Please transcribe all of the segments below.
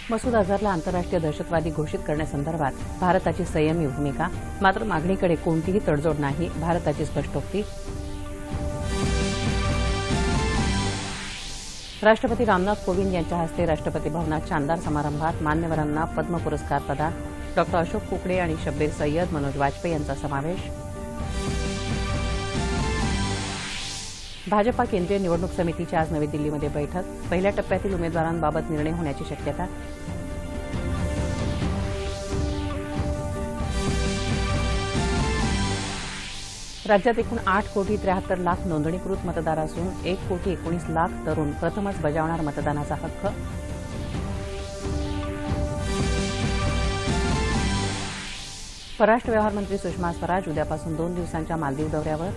मसूद अझहरला आंतरराष्ट्रीय दहशतवादी घोषित करण्यासंदर्भात भारताची संयमी भूमिका, मात्र मागणीकडे कोणतीही तडजोड नाही, भारताची स्पष्टोक्ती. राष्ट्रपती रामनाथ कोविंद यांच्या हस्ते राष्ट्रपती भवनात शानदार समारंभात मान्यवरांना पद्म पुरस्कार प्रदान. डॉ. अशोक कुकडे आणि शब्बीर सय्यद, मनोज वाजपेयी यांचा समावेश. भाजपा केंद्रीय निवडणूक समितीची आज नवी दिल्लीमध्ये बैठक. पहिल्या टप्प्यातील उमेदवारांबाबत निर्णय होण्याची शक्यता. राज्यात एकूण 8,73,00,000 नोंदणीकृत मतदार असून 1,19,00,000 तरुण प्रथमच बजावणार मतदानाचा हक्क. परराष्ट्र व्यवहार मंत्री सुषमा स्वराज उद्यापासून 2 दिवसांच्या मालदीव दौऱ्यावर.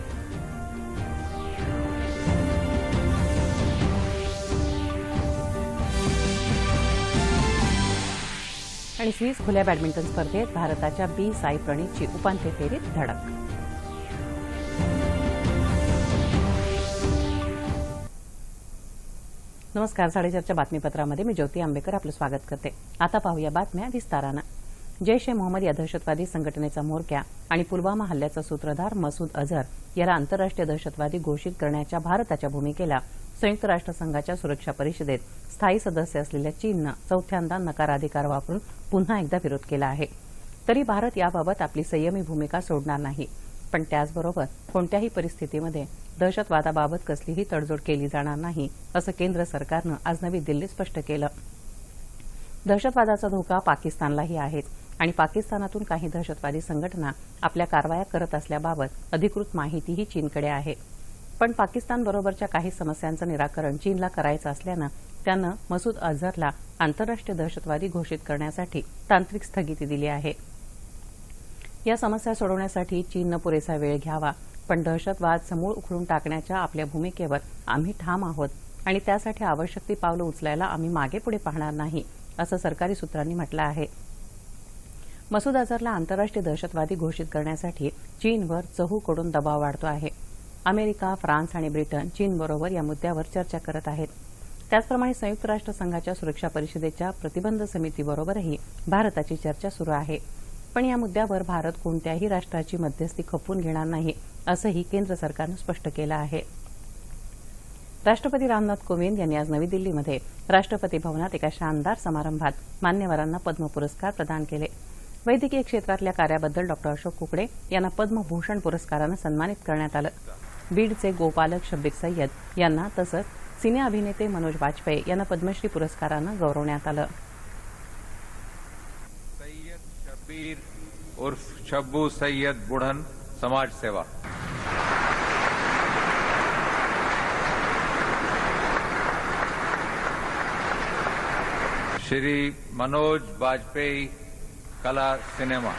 आणि स्विस खुल्या बॅडमिंटन स्पर्धेत भारताच्या बी साई प्रणीतची उपांत्य फेरीत धडक. नमस्कार. साडेचारच्या बातमीपत्रामध्ये मी ज्योती आंबेकर आपलं स्वागत करते. आता पाहूया बातम्या विस्तारानं. जैश-ए-मोहम्मद या दहशतवादी संघटनेचा म्होरक्या आणि पुलवामा हल्ल्याचा सूत्रधार मसूद अझहर याला आंतरराष्ट्रीय दहशतवादी घोषित करण्याच्या भारताच्या भूमिकेला संयुक्त राष्ट्रसंघाच्या सुरक्षा परिषदेत स्थायी सदस्य असलेल्या चीननं चौथ्यांदा नकाराधिकार वापरून पुन्हा एकदा विरोध केला आहे. तरी भारत याबाबत आपली संयमी भूमिका सोडणार नाही, पण त्याचबरोबर कोणत्याही परिस्थितीमध्ये दहशतवादाबाबत कसलीही तडजोड केली जाणार नाही, असं केंद्र सरकारनं आज नवी दिल्लीत स्पष्ट केलं. दहशतवादाचा धोका पाकिस्तानलाही आहेच आणि पाकिस्तानातून काही दहशतवादी संघटना आपल्या कारवाया करत असल्याबाबत अधिकृत माहितीही चीनकडे आहे. पण पाकिस्तानबरोबरच्या काही समस्यांचं निराकरण चीनला करायचं असल्यानं त्यानं मसूद अझहरला आंतरराष्ट्रीय दहशतवादी घोषित करण्यासाठी तांत्रिक स्थगिती दिली आहे. या समस्या सोडवण्यासाठी चीननं पुरेसा वेळ घ्यावा, पण दहशतवाद समूळ उखडून टाकण्याच्या आपल्या भूमिकेवर आम्ही ठाम आहोत आणि त्यासाठी आवश्यक ती पावलं उचलायला आम्ही मागेपुढे पाहणार नाही, असं सरकारी सूत्रांनी म्हटलं आहे. मसूद अझहरला आंतरराष्ट्रीय दहशतवादी घोषित करण्यासाठी चीनवर चहूकडून दबाव वाढतो आहे. अमेरिका, फ्रान्स आणि ब्रिटन चीनबरोबर या मुद्द्यावर चर्चा करत आहेत. त्याचप्रमाणे संयुक्त राष्ट्रसंघाच्या सुरक्षा परिषदेच्या प्रतिबंध समितीबरोबरही भारताची चर्चा सुरू आहे. पण या मुद्द्यावर भारत कोणत्याही राष्ट्राची मध्यस्थी खपवून घेणार नाही, असंही केंद्र सरकारनं स्पष्ट केलं आहे. राष्ट्रपती रामनाथ कोविंद यांनी आज नवी दिल्लीमध्ये राष्ट्रपती भवनात एका शानदार समारंभात मान्यवरांना पद्म पुरस्कार प्रदान केले. वैद्यकीय क्षेत्रातल्या कार्याबद्दल डॉ. अशोक कुकडे यांना पद्मभूषण पुरस्कारानं सन्मानित करण्यात आलं. बीडचे गोपालक शब्बीर सय्यद यांना तसंच सिने अभिनेते मनोज वाजपेयी यांना पद्मश्री पुरस्कारानं गौरवण्यात आलं. शब्बीर उर्फ शब्बू सय्यद बुढ़न समाज सेवा. श्री मनोज वाजपेयी कला सिनेमा.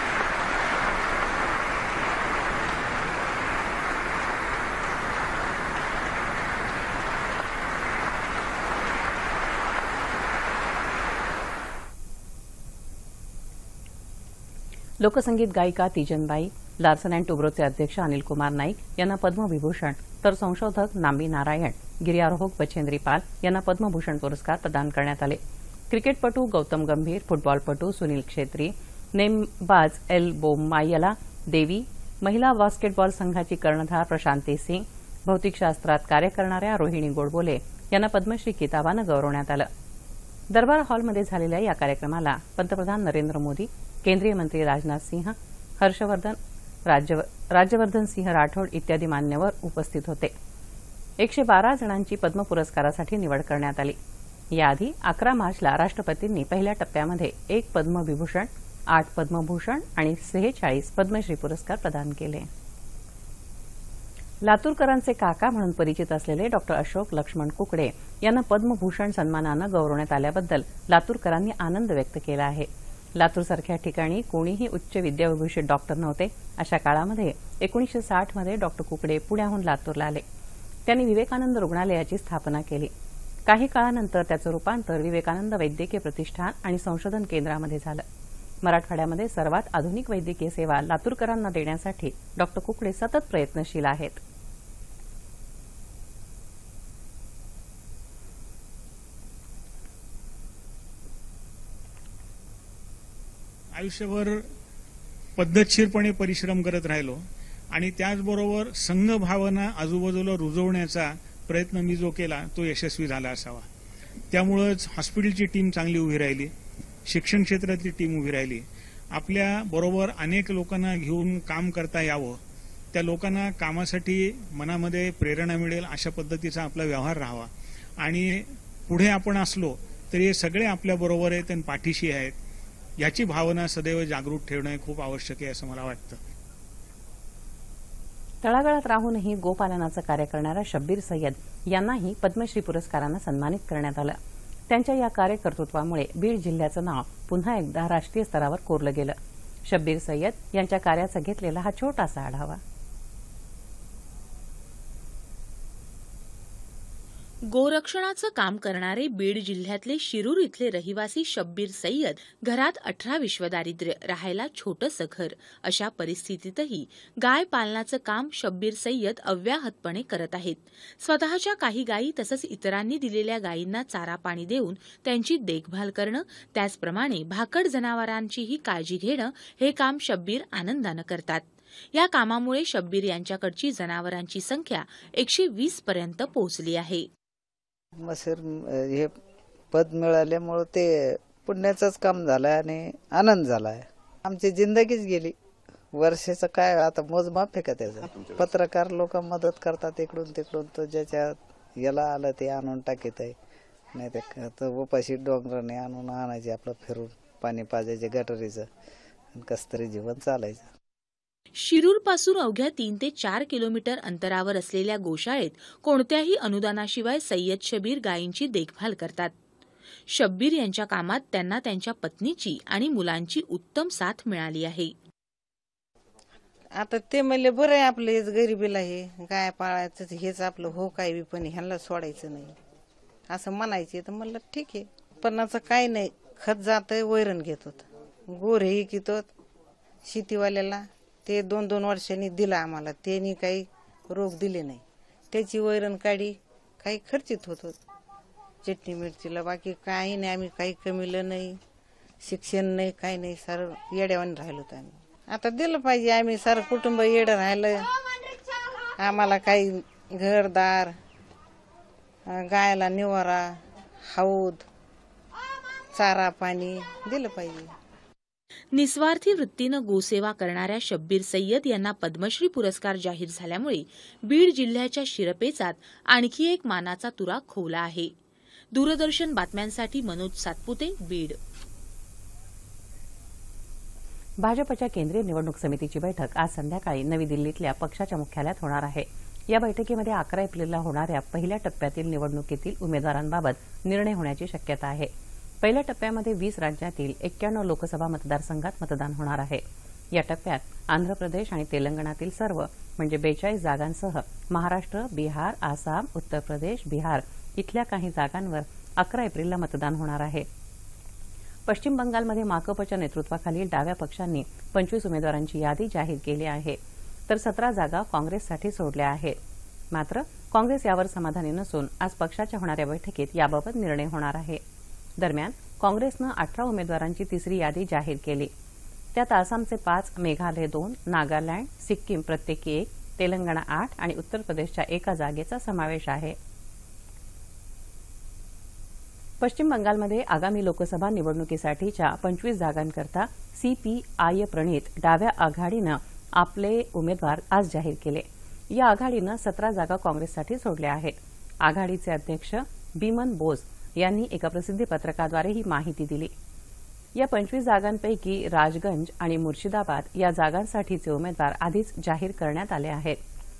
लोकसंगीत गायिका तीजनबाई, लार्सन अँड टुब्रोचे अध्यक्ष अनिल कुमार नाईक यांना पद्मविभूषण, तर संशोधक नांबी नारायण, गिर्यारोहक बचेंद्री पाल यांना पद्मभूषण पुरस्कार प्रदान करण्यात आले. क्रिकेटपटू गौतम गंभीर, फुटबॉलपटू सुनील क्षेत्री, नेमबाज एल बोम्मायला देवी, महिला बास्केटबॉल संघाची कर्णधार प्रशांती सिंग, भौतिकशास्त्रात कार्य करणाऱ्या रोहिणी गोडबोले यांना पद्मश्री किताबानं गौरवण्यात आलं. दरबार हॉलमध्ये झालेल्या या कार्यक्रमाला पंतप्रधान नरेंद्र मोदी, केंद्रीय मंत्री राजनाथ सिंह, हर्षवर्धन, राज्यवर्धन सिंह राठोड इत्यादी मान्यवर उपस्थित होते. 112 जणांची पद्म पुरस्कारासाठी निवड करण्यात आली. याआधी 11 मार्चला राष्ट्रपतींनी पहिल्या टप्प्यामध्ये 1 पद्मविभूषण, 8 पद्मभूषण आणि 46 पद्मश्री पुरस्कार प्रदान केले. लातूरकरांचे काका म्हणून परिचित असलेले डॉ. अशोक लक्ष्मण कुकडे यांना पद्मभूषण सन्मानानं गौरवण्यात आल्याबद्दल लातूरकरांनी आनंद व्यक्त केला आहे. लातूरसारख्या ठिकाणी कोणीही उच्च विद्याविभूषित डॉक्टर नव्हते. अशा काळामध्ये 1960 मध्ये डॉ. कुकडे पुण्याहून लातूरला आले. त्यांनी विवेकानंद रुग्णालयाची स्थापना केली. काही काळानंतर त्याचं रूपांतर विवेकानंद वैद्यकीय प्रतिष्ठान आणि संशोधन केंद्रामध्ये झालं. मराठवाड्यामध्ये सर्वात आधुनिक वैद्यकीय सेवा लातूरकरांना देण्यासाठी डॉ. कुकडे सतत प्रयत्नशील आहेत. आयुष्यभर पद्धतशीरपणे परिश्रम करत राहिलो आणि त्याचबरोबर संघभावना आजूबाजूला रुजवण्याचा प्रयत्न मी जो केला तो यशस्वी झाला असावा. त्यामुळेच हॉस्पिटलची टीम चांगली उभी राहिली, शिक्षण क्षेत्रातली टीम उभी राहिली. आपल्या बरोबर अनेक लोकांना घेऊन काम करता यावं, त्या लोकांना कामासाठी मनामध्ये प्रेरणा मिळेल अशा पद्धतीचा आपला व्यवहार राहावा आणि पुढे आपण असलो तरी हे सगळे आपल्या बरोबर आहेत आणि पाठीशी आहेत याची भावना सदैव जागृत ठेवणं खूप आवश्यक आहे असं मला वाटतं. तळागाळात राहूनही गोपालनाचं कार्य करणाऱ्या शब्बीर सय्यद यांनाही पद्मश्री पुरस्कारानं सन्मानित करण्यात आलं. त्यांच्या या कार्यकर्तृत्वामुळे बीड जिल्ह्याचं नाव पुन्हा एकदा राष्ट्रीय स्तरावर कोरलं गेलं. शब्बीर सय्यद यांच्या कार्याचा घेतलेला हा छोटासा आढावा. गोरक्षणाचं काम करणारे बीड जिल्ह्यातले शिरूर इथले रहिवासी शब्बीर सय्यद घरात 18 विश्वदारिद्र्य, राहायला छोटंसं घर अशा परिस्थितीतही गाय पालनाचं काम शब्बीर सय्यद अव्याहतपणे करत आहेत. स्वतःच्या काही गायी तसंच इतरांनी दिलेल्या गायींना चारा पाणी देऊन त्यांची देखभाल करणं, त्याचप्रमाणे भाकड जनावरांचीही काळजी घेणं हे काम शब्बीर आनंदानं करतात. या कामामुळे शब्बीर यांच्याकडची जनावरांची संख्या 120 पर्यंत पोहोचली आहे. सर हे पद मिळाल्यामुळे ते पुण्याचंच काम झालं आणि आनंद झालाय. आमची जिंदगीच गेली. वर्षाचं काय आता मोजमाप आहे का त्याचं. पत्रकार लोक मदत करतात इकडून तिकडून, तर ज्याच्या याला आलं ते आणून टाकीत आहे. नाही ते उपाशी डोंगराने आणून आणायचे, आपलं फिरून पाणी पाजायचे गटरीचं, कसं तरी जीवन चालायचं. शिरूरपासून अवघ्या 3 ते 4 किलोमीटर अंतरावर असलेल्या गोशाळेत कोणत्याही अनुदानाशिवाय सय्यद शब्बीर गायींची देखभाल करतात. शब्बीर यांच्या कामात त्यांना त्यांच्या पत्नीची आणि मुलांची उत्तम साथ मिळाली आहे. आता ते म्हणले बरं आहे आपलं, हेच गरिबीला हे गाय पाळायचं हेच आपलं हो, काय बी पण ह्यांना सोडायचं नाही असं म्हणायचे. तर म्हणलं ठीक आहे, पन्नाचं काही नाही, खत जातंय, वैरण घेतो, गोरेही घेतो शेतीवाल्याला. ते 2-2 वर्षांनी दिला आम्हाला, त्यांनी काही रोग दिले नाही. त्याची वैरण काढी काही खर्चित होतो चटणी मिरचीला, बाकी काही नाही. आम्ही काही कमीलं नाही, शिक्षण नाही, काही नाही, सारं येड्यावानी राहिलो तर आम्ही. आता दिलं पाहिजे, आम्ही सारं कुटुंब येडं राहिलं. आम्हाला काही घरदार, गायला निवारा, हौद, चारा पाणी दिलं पाहिजे. निस्वार्थी वृत्तीनं गोसेवा करणाऱ्या शब्बीर सय्यद यांना पद्मश्री पुरस्कार जाहीर झाल्यामुळे बीड जिल्ह्याच्या शिरपेचात आणखी एक मानाचा तुरा खोवला आहे. दूरदर्शन बातम्यांसाठी मनोज सातपुते, बीड. भाजपच्या केंद्रीय निवडणूक समितीची बैठक आज संध्याकाळी नवी दिल्लीतल्या पक्षाच्या मुख्यालयात होणार आहे. या बैठकीमध्ये 11 एप्रिलला होणाऱ्या पहिल्या टप्प्यातील निवडणुकीतील उमेदवारांबाबत निर्णय होण्याची शक्यता आहे. पहिल्या टप्प्यामध्ये 20 राज्यातील 91 लोकसभा मतदारसंघात मतदान होणार आहे. या टप्प्यात आंध्र प्रदेश आणि तेलंगणातील सर्व म्हणजे 42 जागांसह महाराष्ट्र, बिहार, आसाम, उत्तर प्रदेश, बिहार इथल्या काही जागांवर 11 एप्रिलला मतदान होणार आहे. पश्चिम बंगालमध्ये माकपच्या नेतृत्वाखालील डाव्या पक्षांनी 25 उमेदवारांची यादी जाहीर केली आहे, तर 17 जागा काँग्रेससाठी सोडल्या आहेत. मात्र काँग्रेस यावर समाधानी नसून आज पक्षाच्या होणाऱ्या बैठकीत याबाबत निर्णय होणार आहे. दरम्यान काँग्रेसनं 18 उमेदवारांची तिसरी यादी जाहीर केली. त्यात आसामचे 5, मेघालय 2, नागालँड, सिक्कीम प्रत्येकी 1, तेलंगणा 8 आणि उत्तर प्रदेशच्या 1 जागेचा समावेश आहे. पश्चिम बंगालमध्ये आगामी लोकसभा निवडणुकीसाठीच्या 25 जागांकरता सीपीआय प्रणीत डाव्या आघाडीनं आपले उमेदवार आज जाहीर केले. या आघाडीनं 17 जागा काँग्रेससाठी सोडल्या आहेत. आघाडीचे अध्यक्ष बिमन बोस यांनी एका प्रसिद्धी पत्रकाद्वारे ही माहिती दिली. या 25 जागांपैकी राजगंज आणि मुर्शिदाबाद या जागांसाठीचे उमेदवार आधीच जाहीर करण्यात आले आहेत.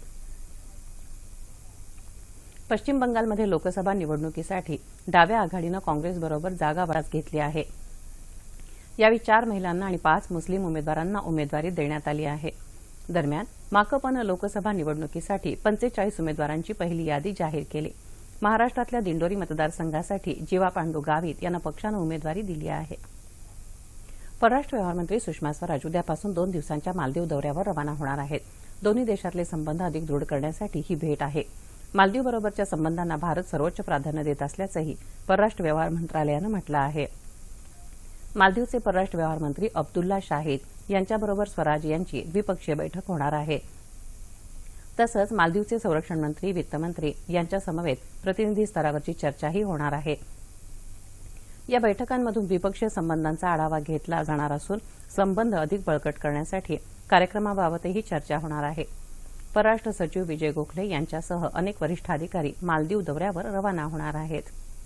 पश्चिम बंगालमध्ये लोकसभा निवडणुकीसाठी डाव्या आघाडीनं काँग्रेसबरोबर जागा वाटप घेतली आहे. यावेळी 4 महिलांना आणि 5 मुस्लिम उमेदवारांना उमेदवारी देण्यात आली आहे. दरम्यान माकपनं लोकसभा निवडणुकीसाठी 45 उमेदवारांची पहिली यादी जाहीर केली. महाराष्ट्रातल्या दिंडोरी मतदारसंघासाठी जीवा पांडू गावित यांना पक्षानं उमेदवारी दिली आहे. परराष्ट्र व्यवहार मंत्री सुषमा स्वराज उद्यापासून 2 दिवसांच्या मालदीव दौऱ्यावर रवाना होणार आहेत. दोन्ही देशातले संबंध अधिक दृढ करण्यासाठी ही भेट आहे. मालदीवबरोबरच्या संबंधांना भारत सर्वोच्च प्राधान्य देत असल्याचंही परराष्ट्र व्यवहार मंत्रालयानं म्हटलं आहे. मालदीवचे परराष्ट्र व्यवहार मंत्री अब्दुल्ला शाहिद यांच्याबरोबर स्वराज यांची द्विपक्षीय बैठक होणार आहे. तसंच मालदीवचे संरक्षण मंत्री, वित्तमंत्री यांच्यासमवेत प्रतिनिधी स्तरावरची चर्चाही होणार आहे. या बैठकांमधून द्विपक्षीय संबंधांचा आढावा घेतला जाणार असून संबंध अधिक बळकट करण्यासाठी कार्यक्रमाबाबतही चर्चा होणार आहे. परराष्ट्र सचिव विजय गोखले यांच्यासह अनेक वरिष्ठ अधिकारी मालदीव दौऱ्यावर रवाना होणार आहेत.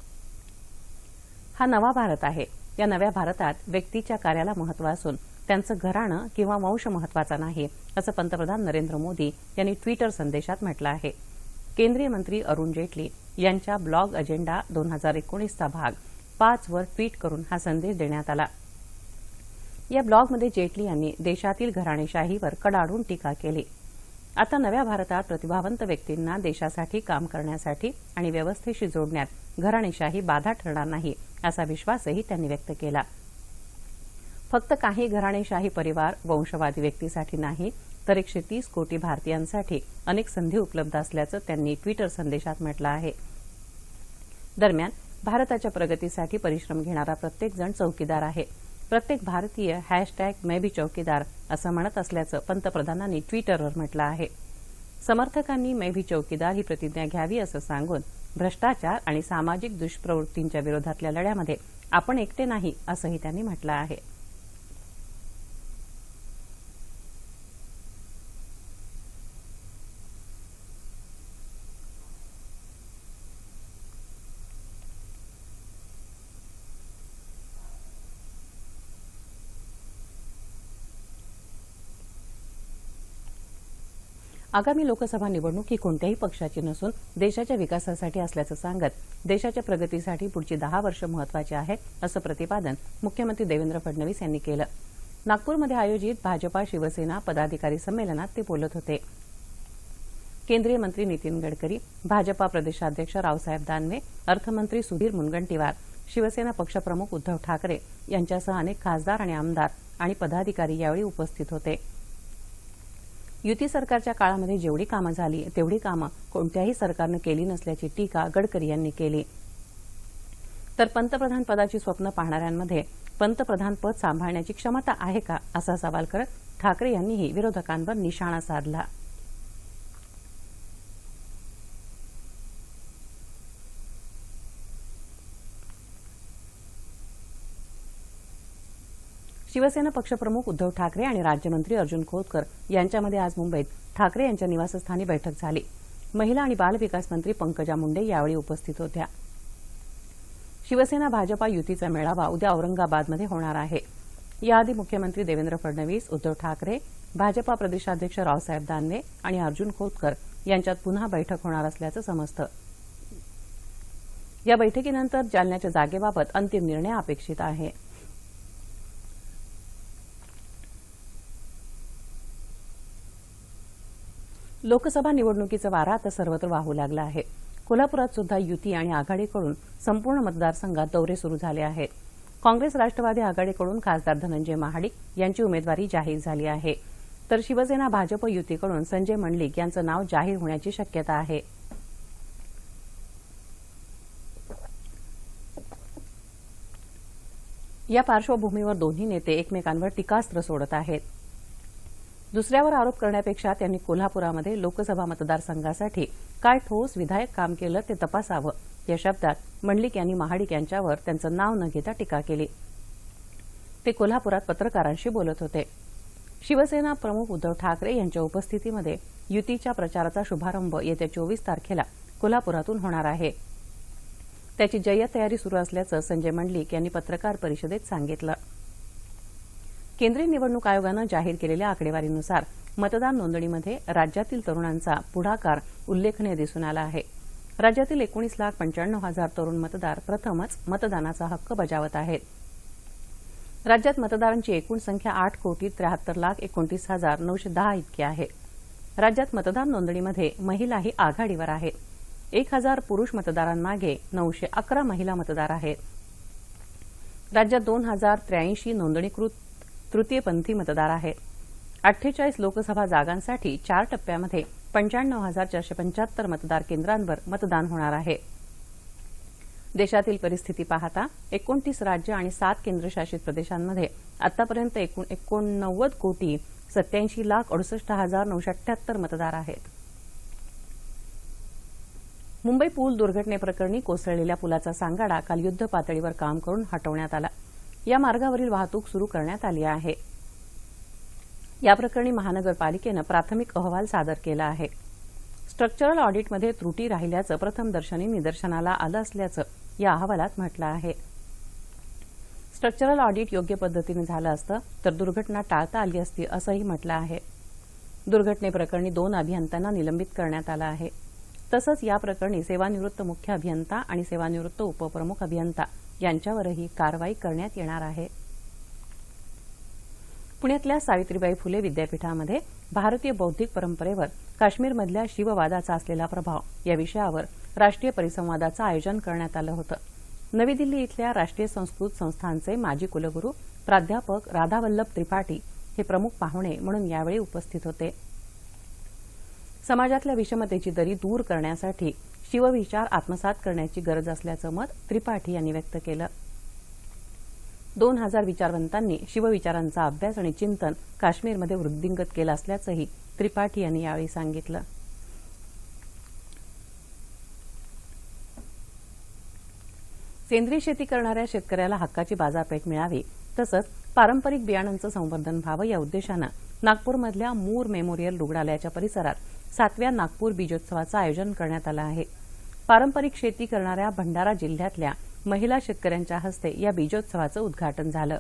हा नवा भारत आहे. या नव्या भारतात व्यक्तीच्या कार्याला महत्त्व असून त्यांचं घराणं किंवा वंश महत्त्वाचा नाही, असं पंतप्रधान नरेंद्र मोदी यांनी ट्विटर संदेशात म्हटलं आहे. केंद्रीय मंत्री अरुण जेटली यांच्या ब्लॉग अजेंडा 2019चा भाग 5 वर ट्विट करून हा संदेश देण्यात आला. या ब्लॉगमध्ये जेटली यांनी देशातील घराणेशाहीवर कडाडून टीका केली. आता नव्या भारतात प्रतिभावंत व्यक्तींना देशासाठी काम करण्यासाठी आणि व्यवस्थेशी जोडण्यात घराणेशाही बाधा ठरणार नाही, असा विश्वासही त्यांनी व्यक्त केला. फक्त काही घराणेशाही परिवार वंशवादी व्यक्तीसाठी नाही, तर 130 कोटी भारतीयांसाठी अनेक संधी उपलब्ध असल्याचं त्यांनी ट्विटर संदेशात म्हटलं आहे. दरम्यान भारताच्या प्रगतीसाठी परिश्रम घेणारा प्रत्येकजण चौकीदार आहे. प्रत्येक भारतीय #मैभीचौकीदार असं म्हणत असल्याचं पंतप्रधानांनी ट्विटरवर म्हटलं आहे. समर्थकांनी मैं भी चौकीदार ही प्रतिज्ञा घ्यावी असं सांगून भ्रष्टाचार आणि सामाजिक दुष्प्रवृत्तींच्या विरोधातल्या लढ्यामध्ये आपण एकटे नाही, असंही त्यांनी म्हटलं आहे. आगामी लोकसभा निवडणूक ही कोणत्याही पक्षाची नसून देशाच्या विकासासाठी असल्याचं सांगत देशाच्या प्रगतीसाठी पुढची 10 वर्ष महत्वाची आहेत, असं प्रतिपादन मुख्यमंत्री देवेंद्र फडणवीस यांनी केलं. नागपूरमध्ये आयोजित भाजपा शिवसेना पदाधिकारी संमेलनात ते बोलत होते. केंद्रीय मंत्री नितीन गडकरी, भाजपा प्रदेशाध्यक्ष रावसाहेब दानवे, अर्थमंत्री सुधीर मुनगंटीवार, शिवसेना पक्षप्रमुख उद्धव ठाकरे यांच्यासह अनेक खासदार आणि आमदार आणि पदाधिकारी यावेळी उपस्थित होते. युती सरकारच्या काळामध्ये जेवढी कामं झाली तेवढी कामं कोणत्याही सरकारनं केली नसल्याची टीका गडकरी यांनी केली. तर पंतप्रधान पदाची स्वप्न पाहणाऱ्यांमध्ये पंतप्रधान पद सांभाळण्याची क्षमता आहे का, असा सवाल करत ठाकरे यांनीही विरोधकांवर निशाणा साधला. शिवसेना पक्षप्रमुख उद्धव ठाकरे आणि राज्यमंत्री अर्जुन खोतकर यांच्यामध्ये आज मुंबईत ठाकरे यांच्या निवासस्थानी बैठक झाली. महिला आणि बाल विकास मंत्री पंकजा मुंडे यावेळी उपस्थित होत्या. शिवसेना भाजपा युतीचा मेळावा उद्या औरंगाबादमध्ये होणार आहे. याआधी मुख्यमंत्री देवेंद्र फडणवीस, उद्धव ठाकरे, भाजपा प्रदेशाध्यक्ष रावसाहेब दानवे आणि अर्जुन खोतकर यांच्यात पुन्हा बैठक होणार असल्याचं समजतं. या बैठकीनंतर जालन्याच्या जागेबाबत अंतिम निर्णय अपेक्षित आहे. लोकसभा निवडणुकीचा वारा आता सर्वत्र वाहू लागला आहे. कोल्हापुरात सुद्धा युती आणि आघाडीकडून संपूर्ण मतदारसंघात दौरे सुरू झाले आहेत. काँग्रेस राष्ट्रवादी आघाडीकडून खासदार धनंजय महाडिक यांची उमेदवारी जाहीर झाली आहे, तर शिवसेना भाजप युतीकडून संजय मंडलिक यांचं नाव जाहीर होण्याची शक्यता आहे. या पार्श्वभूमीवर दोन्ही नेते एकमेकांवर टीकास्त्र सोडत आहेत. दुसऱ्यावर आरोप करण्यापेक्षा त्यांनी कोल्हापुरामध्ये लोकसभा मतदारसंघासाठी काय ठोस विधायक काम केलं ते तपासावं, या शब्दात मंडलिक यांनी महाडिक यांच्यावर त्यांचं नाव न घेता टीका केली. ते कोल्हापुरात पत्रकारांशी बोलत होते. शिवसेना प्रमुख उद्धव ठाकरे यांच्या उपस्थितीमध्ये युतीच्या प्रचाराचा शुभारंभ येत्या 24 तारखेला कोल्हापुरातून होणार आहे. त्याची जय्यत तयारी सुरू असल्याचं संजय मंडलिक यांनी पत्रकार परिषदेत सांगितलं. केंद्रीय निवडणूक आयोगानं जाहीर केलेल्या आकडेवारीनुसार मतदान नोंदणीमध्ये राज्यातील तरुणांचा पुढाकार उल्लेखनीय दिसून आला आहे. राज्यातील 19,95,000 तरुण मतदार प्रथमच मतदानाचा हक्क बजावत आहेत. राज्यात मतदारांची एकूण संख्या 8,73,29,910 इतकी आहे. राज्यात मतदान नोंदणीमध्ये महिलाही आघाडीवर आहेत. 1,000 पुरुष मतदारांमागे 911 महिला मतदार आहेत. राज्यात 2,083 नोंदणीकृत तृतीयपंथी मतदार आहेत. 48 लोकसभा जागांसाठी 4 टप्प्यामध्ये 95,475 मतदार केंद्रांवर मतदान होणार आहे. देशातील परिस्थिती पाहता 29 राज्य आणि 7 केंद्रशासित प्रदेशांमध्ये आतापर्यंत एकूण 89,87,68,978 मतदार आहेत. मुंबई पूल दुर्घटनेप्रकरणी कोसळलेल्या पुलाचा सांगाडा काल युद्ध पातळीवर काम करून हटवण्यात आला. या मार्गावरील वाहतूक सुरू करण्यात आली आहे. या प्रकरणी महानगरपालिकेनं प्राथमिक अहवाल सादर केला आहे. स्ट्रक्चरल ऑडिटमध्ये त्रुटी राहिल्याचं प्रथमदर्शनी निदर्शनाला आलं असल्याचं या अहवालात म्हटलं आहे. स्ट्रक्चरल ऑडिट योग्य पद्धतीने झालं असतं तर दुर्घटना टाळता आली असती असंही म्हटलं आहे. दुर्घटनेप्रकरणी 2 अभियंत्यांना निलंबित करण्यात आलं आहे. तसंच या प्रकरणी सेवानिवृत्त मुख्य अभियंता आणि सेवानिवृत्त उपप्रमुख अभियंता यांच्यावरही कारवाई करण्यात येणार आहे. पुण्यातल्या सावित्रीबाई फुले विद्यापीठामध्ये भारतीय बौद्धिक परंपरेवर काश्मीरमधल्या शिववादाचा असलेला प्रभाव या विषयावर राष्ट्रीय परिसंवादाचं आयोजन करण्यात आलं होतं. नवी दिल्ली इथल्या राष्ट्रीय संस्कृत संस्थानचे माजी कुलगुरू प्राध्यापक राधावल्लभ त्रिपाठी हे प्रमुख पाहुणे म्हणून यावेळी उपस्थित होते. समाजातल्या विषमतेची दरी दूर करण्यासाठी शिवविचार आत्मसात करण्याची गरज असल्याचं मत त्रिपाठी यांनी व्यक्त केलं. 2000 विचारवंतांनी शिवविचारांचा अभ्यास आणि चिंतन काश्मीरमध्ये वृद्धिंगत केलं असल्याचंही त्रिपाठी यांनी यावेळी सांगितलं. सेंद्रिय शेती करणाऱ्या शेतकऱ्याला हक्काची बाजारपेठ मिळावी तसंच पारंपरिक बियाणांचं संवर्धन व्हावं या उद्देशानं नागपूरमधल्या मूर मेमोरियल रुग्णालयाच्या परिसरात 7व्या नागपूर बीजोत्सवाचं आयोजन करण्यात आलं आहे. पारंपरिक शेती करणाऱ्या भंडारा जिल्ह्यातल्या महिला शेतकऱ्यांच्या हस्ते या बीजोत्सवाचं उद्घाटन झालं.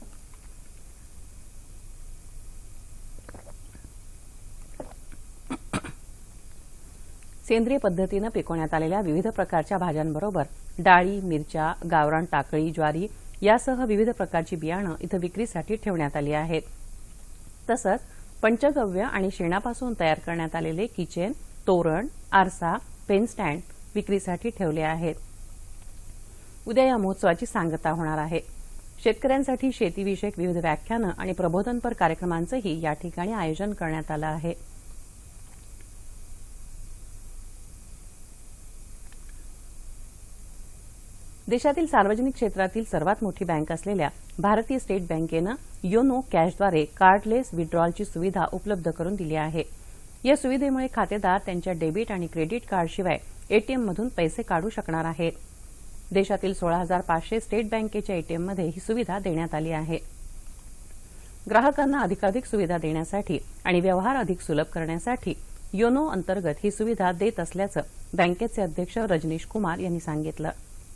सेंद्रिय पद्धतीनं पिकवण्यात आलेल्या विविध प्रकारच्या भाज्यांबरोबर डाळी, मिरच्या, गावरान टाकळी, ज्वारी यासह विविध प्रकारची बियाणं इथं विक्रीसाठी ठेवण्यात आली आहेत. तसंच पंचगव्य आणि शेणापासून तयार करण्यात आलेले किचेन, तोरण, आरसा, पेन स्टँड विक्रीसाठी ठेवले आहेत. उद्या या महोत्सवाची सांगता होणार आहे. शेतकऱ्यांसाठी शेतीविषयक विविध व्याख्यानं आणि प्रबोधनपर कार्यक्रमांचंही या ठिकाणी आयोजन करण्यात आलं आहे. देशातील सार्वजनिक क्षेत्रातील सर्वात मोठी बँक असलेल्या भारतीय स्टेट बँकेनं योनो कॅशद्वारे कार्डलेस विड्रॉलची सुविधा उपलब्ध करून दिली आहे. या सुविधेमुळे खातेदार त्यांच्या डेबिट आणि क्रेडिट कार्डशिवाय एटीएममधून पैसे काढू शकणार आहेत. देशातील 16,500 स्टेट बँकेच्या एटीएममध्ये ही सुविधा देण्यात आली आहे. ग्राहकांना अधिकाधिक सुविधा देण्यासाठी आणि व्यवहार अधिक सुलभ करण्यासाठी योनो अंतर्गत ही सुविधा देत असल्याचं बँकेचे अध्यक्ष रजनीश कुमार यांनी सांगितलं.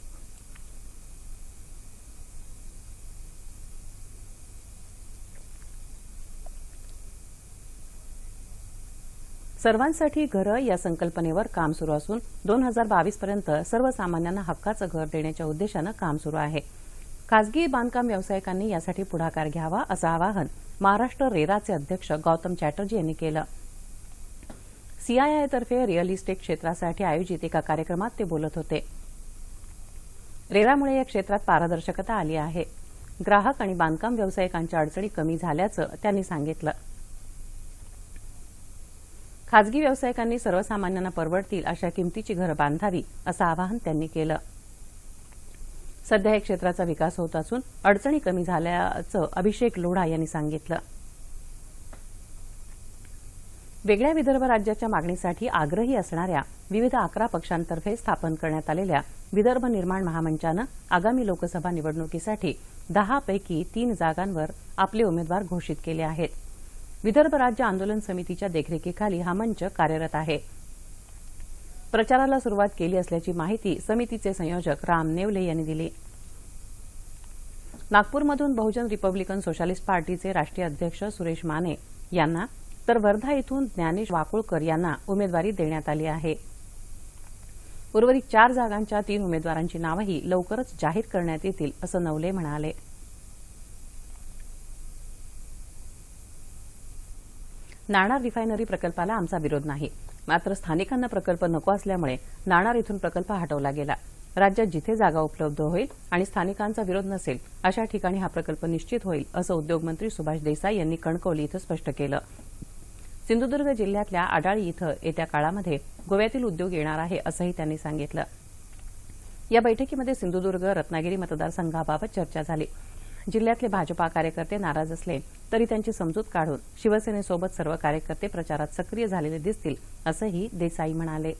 सर्वांसाठी घरं या संकल्पनेवर काम सुरू असून 2022 पर्यंत सर्वसामान्यांना हक्काचं घर देण्याच्या उद्देशानं काम सुरू आहे. खासगी बांधकाम व्यावसायिकांनी यासाठी पुढाकार घ्यावा असं आवाहन महाराष्ट्र रेराचे अध्यक्ष गौतम चॅटर्जी यांनी केलं. सीआयआयतर्फे रिअल इस्टेट क्षेत्रासाठी आयोजित एका कार्यक्रमात ते बोलत होते. रेरामुळे या क्षेत्रात पारदर्शकता आली आहे. ग्राहक आणि बांधकाम व्यावसायिकांच्या अडचणी कमी झाल्याचं त्यांनी सांगितलं. खासगी व्यावसायिकांनी सर्वसामान्यांना परवडतील अशा किमतीची घरं बांधावी असं आवाहन त्यांनी केलं. सध्या या क्षेत्राचा विकास होत असून अडचणी कमी झाल्याचं अभिषेक लोढा यांनी सांगितलं. वेगळ्या विदर्भ राज्याच्या मागणीसाठी आग्रही असणाऱ्या विविध 11 पक्षांतर्फे स्थापन करण्यात आलेल्या विदर्भ निर्माण महामंचानं आगामी लोकसभा निवडणुकीसाठी 10 पैकी 3 जागांवर आपले उमेदवार घोषित केले आहेत. विदर्भ राज्य आंदोलन समितीच्या देखरेखीखाली हा मंच कार्यरत आहे. प्रचाराला सुरुवात केली असल्याची माहिती समितीचे संयोजक राम नेवले यांनी दिली. नागपूरमधून बहुजन रिपब्लिकन सोशलिस्ट पार्टीचे राष्ट्रीय अध्यक्ष सुरेश माने यांना तर वर्धा इथून ज्ञानेश वाकुळकर यांना उमेदवारी देण्यात आली आहे. उर्वरित 4 जागांच्या 3 उमेदवारांची नावंही लवकरच जाहीर करण्यात येतील असं नवले म्हणाले. नाणार रिफायनरी प्रकल्पाला आमचा विरोध नाही, मात्र स्थानिकांना प्रकल्प नको असल्यामुळे नाणार इथून प्रकल्प हटवला गेला. राज्यात जिथे जागा उपलब्ध होईल आणि स्थानिकांचा विरोध नसेल अशा ठिकाणी हा प्रकल्प निश्चित होईल असं उद्योगमंत्री सुभाष देसाई यांनी कणकवली इथं स्पष्ट केलं. सिंधुदुर्ग जिल्ह्यातल्या आडाळी इथं येत्या काळामध्ये गोव्यातील उद्योग येणार आहे असंही त्यांनी सांगितलं. या बैठकीमध्ये सिंधुदुर्ग रत्नागिरी मतदारसंघाबाबत चर्चा झाली. जिल्ह्यातले भाजपा कार्यकर्ते नाराज असले तरी त्यांची समजूत काढून शिवसेनेसोबत सर्व कार्यकर्ते प्रचारात सक्रिय झालेले दिसतील असंही देसाई म्हणाले.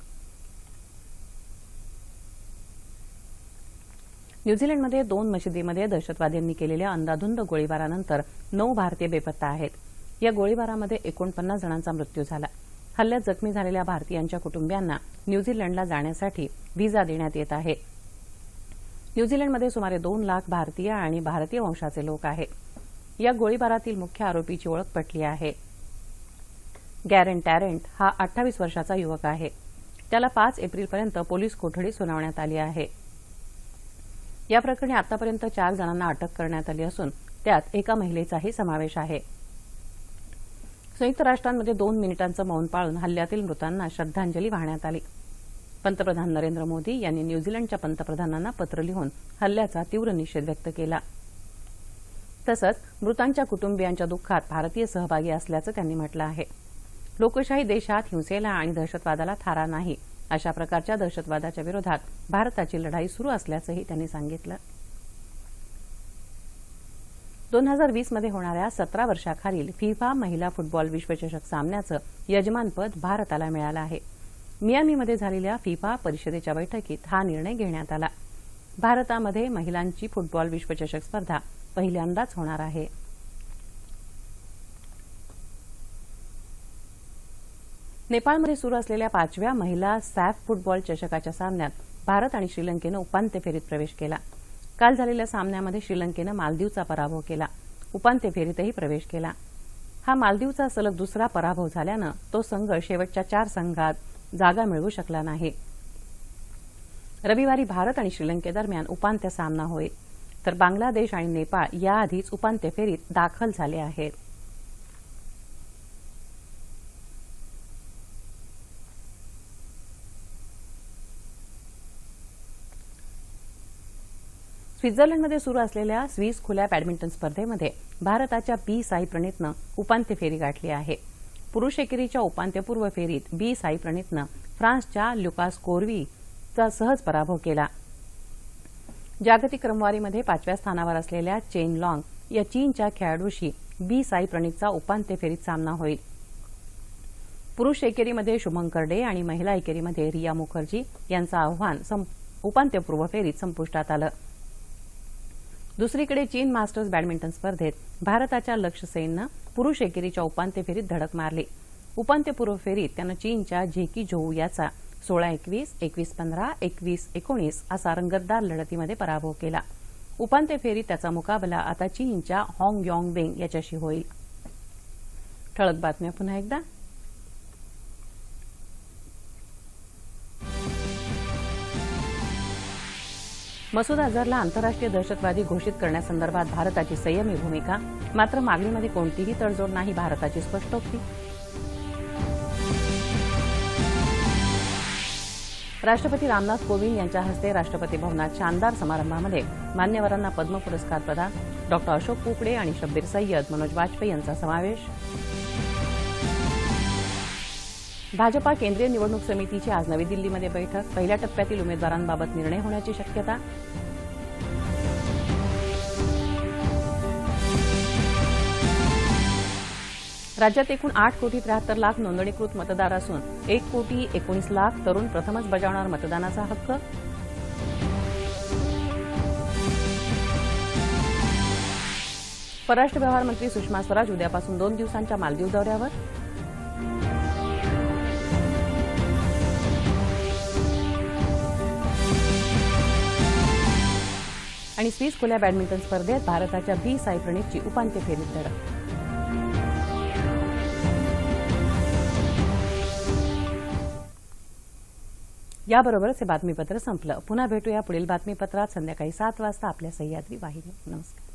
न्यूझीलंडमध्ये 2 मशिदीमध्ये दहशतवाद्यांनी केलेल्या अंदाधुंद गोळीबारानंतर 9 भारतीय बेपत्ता आहेत. या गोळीबारामध्ये 49 जणांचा मृत्यू झाला. हल्ल्यात जखमी झालेल्या भारतीयांच्या कुटुंबियांना न्यूझीलंडला जाण्यासाठी व्हिसा देण्यात येत आहे. न्यूझीलंडमध्ये सुमारे 2 लाख भारतीय आणि भारतीय वंशाचे लोक आहेत. या गोळीबारातील मुख्य आरोपीची ओळख पटली आहे. गॅरेन टॅरेंट हा 28 वर्षाचा युवक आहे. त्याला 5 एप्रिलपर्यंत पोलीस कोठडी सुनावण्यात आली आहे. या प्रकरणी आतापर्यंत 4 जणांना अटक करण्यात आली असून त्यात एका महिलेचाही समावेश आहे. संयुक्त राष्ट्रांमध्ये 2 मिनिटांचं मौन पाळून हल्ल्यातील मृतांना श्रद्धांजली वाहण्यात आली. पंतप्रधान नरेंद्र मोदी यांनी न्यूझीलंडच्या पंतप्रधानांना पत्र लिहून हल्ल्याचा तीव्र निषेध व्यक्त केला. तसंच मृतांच्या कुटुंबियांच्या दुःखात भारतीय सहभागी असल्याचं त्यांनी म्हटलं आहे. लोकशाही देशात हिंसेला आणि दहशतवादाला थारा नाही, अशा प्रकारच्या दहशतवादाच्या विरोधात भारताची लढाई सुरू असल्याचंही त्यांनी सांगितलं. 2020 मध्ये होणाऱ्या 17 वर्षाखालील फिफा महिला फुटबॉल विश्वचषक सामन्याचं यजमानपद भारताला मिळालं आहे. मियामीमध्ये झालेल्या फिफा परिषदेच्या बैठकीत हा निर्णय घेण्यात आला. भारतामध्ये महिलांची फुटबॉल विश्वचषक स्पर्धा पहिल्यांदाच होणार आहे. नेपाळमध्ये सुरू असलेल्या 5व्या महिला सॅफ फुटबॉल चषकाच्या सामन्यात भारत आणि श्रीलंकेनं उपांत्य फेरीत प्रवेश केला. काल झालेल्या सामन्यामध्ये श्रीलंकेनं मालदीवचा पराभव केला. उपांत्य फेरीतही प्रवेश केला. हा मालदीवचा सलग दुसरा पराभव झाल्यानं तो संघ शेवटच्या 4 संघात जागा मिळवू शकला नाही. रविवारी भारत आणि श्रीलंकेदरम्यान उपांत्य सामना होईल, तर बांगलादेश आणि नेपाळ याआधीच उपांत्य फेरीत दाखल झाले आहेत. स्वित्झर्लंडमध्ये सुरू असलेल्या स्विस खुल्या बॅडमिंटन स्पर्धेमध्ये भारताच्या बी साई प्रणीतनं उपांत्य फेरी गाठली आहे. पुरुष एकेरीच्या उपांत्यपूर्व फेरीत बी साई प्रणीतनं फ्रान्सच्या ल्युकास कोर्वीचा सहज पराभव केला. जागतिक क्रमवारीमध्ये 5व्या स्थानावर असलेल्या चेन लॉंग या चीनच्या खेळाडूशी बी साई प्रणीतचा उपांत्य फेरीत सामना होईल. पुरुष एकेरीमध्ये शुभंकर डे आणि महिला एकेरीमध्ये रिया मुखर्जी यांचं आव्हान उपांत्यपूर्व फेरीत संपुष्टात आलं. दुसरीकडे चीन मास्टर्स बॅडमिंटन स्पर्धेत भारताच्या लक्ष्य सेननं पुरुष एकेरीच्या उपांत्य फेरीत धडक मारली. उपांत्यपूर्व फेरीत त्यानं चीनच्या झेकी झोऊ याचा 16-21, 21-15, 21-19 असा रंगतदार लढतीमध्ये पराभव केला. उपांत्य फेरीत त्याचा मुकाबला आता चीनच्या हाँग यांग बेंग याच्याशी होईल. ठळक बातम्या पुन्हा एकदा. मसूद अझहरला आंतरराष्ट्रीय दहशतवादी घोषित करण्यासंदर्भात भारताची संयमी भूमिका, मात्र मागणीमध्ये कोणतीही तडजोड नाही, भारताची स्पष्टोक्ती. राष्ट्रपती रामनाथ कोविंद यांच्या हस्ते राष्ट्रपती भवनात शानदार समारंभामध्ये मान्यवरांना पद्म पुरस्कार प्रदान. डॉ. अशोक कुकडे आणि शब्बीर सय्यद, मनोज वाजपेयी यांचा समावेश. भाजपा केंद्रीय निवडणूक समितीची आज नवी दिल्लीमध्ये बैठक. पहिल्या टप्प्यातील उमेदवारांबाबत निर्णय होण्याची शक्यता. राज्यात एकूण 8,73,00,000 नोंदणीकृत मतदार असून 1,19,00,000 तरुण प्रथमच बजावणार मतदानाचा हक्क. परराष्ट्र व्यवहार मंत्री सुषमा स्वराज उद्यापासून 2 दिवसांच्या मालदीव दौऱ्यावर. आणि स्विस खुल्या बॅडमिंटन स्पर्धेत भारताच्या बी साई प्रणीतची उपांत्य फेरीत धडक. याबरोबरच हे बातमीपत्र संपलं. पुन्हा भेटूया पुढील बातमीपत्रात संध्याकाळी 7 वाजता आपल्या सह्याद्री वाहिनीवर. नमस्कार.